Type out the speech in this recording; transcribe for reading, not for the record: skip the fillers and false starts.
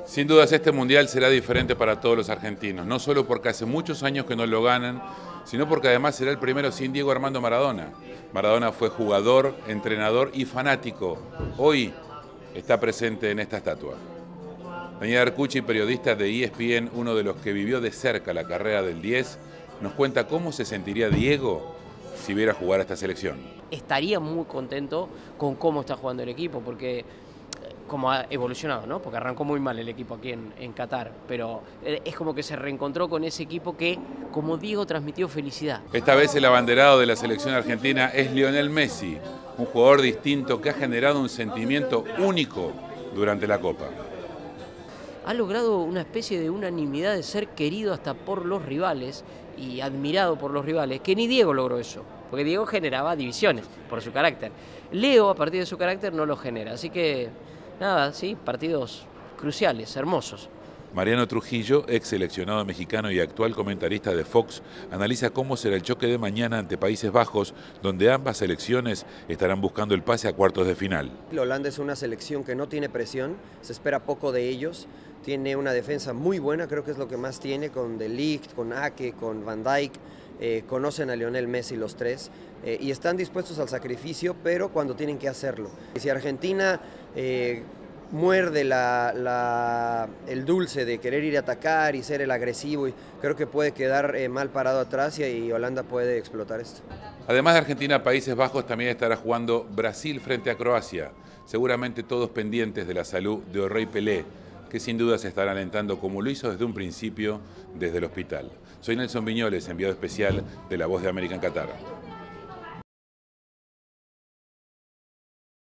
Sin dudas este mundial será diferente para todos los argentinos, no solo porque hace muchos años que no lo ganan, sino porque además será el primero sin Diego Armando Maradona. Maradona fue jugador, entrenador y fanático. Hoy está presente en esta estatua. Daniel Arcucci, periodista de ESPN, uno de los que vivió de cerca la carrera del 10, nos cuenta cómo se sentiría Diego si viera jugar a esta selección. Estaría muy contento con cómo está jugando el equipo, porque como ha evolucionado, ¿no? Porque arrancó muy mal el equipo aquí en Qatar, pero es como que se reencontró con ese equipo que, como Diego, transmitió felicidad. Esta vez el abanderado de la selección argentina es Lionel Messi, un jugador distinto que ha generado un sentimiento único durante la Copa. Ha logrado una especie de unanimidad de ser querido hasta por los rivales y admirado por los rivales, que ni Diego logró eso, porque Diego generaba divisiones por su carácter. Leo, a partir de su carácter, no lo genera, así que nada, sí, partidos cruciales, hermosos. Mariano Trujillo, ex seleccionado mexicano y actual comentarista de Fox, analiza cómo será el choque de mañana ante Países Bajos, donde ambas selecciones estarán buscando el pase a cuartos de final. Holanda es una selección que no tiene presión, se espera poco de ellos, tiene una defensa muy buena, creo que es lo que más tiene, con De Ligt, con Ake, con Van Dijk, conocen a Lionel Messi los tres y están dispuestos al sacrificio, pero cuando tienen que hacerlo. Si Argentina muerde el dulce de querer ir a atacar y ser el agresivo, y creo que puede quedar mal parado atrás y Holanda puede explotar esto. Además de Argentina, Países Bajos también estará jugando Brasil frente a Croacia, seguramente todos pendientes de la salud de O'Reilly Pelé, que sin duda se estará alentando como lo hizo desde un principio desde el hospital. Soy Nelson Viñoles, enviado especial de La Voz de América en Qatar.